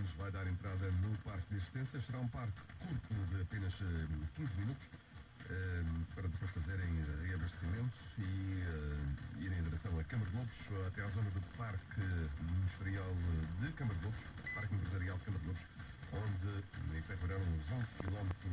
Lobos vai dar entrada no Parque de Extensas. Será um parque curto de apenas 15 minutos para depois fazerem reabastecimentos e irem em direção a Câmara de Lobos, até à zona do Parque Industrial de Câmara de Lobos, Parque Empresarial de Câmara de Lobos, onde efetuarão os 11 km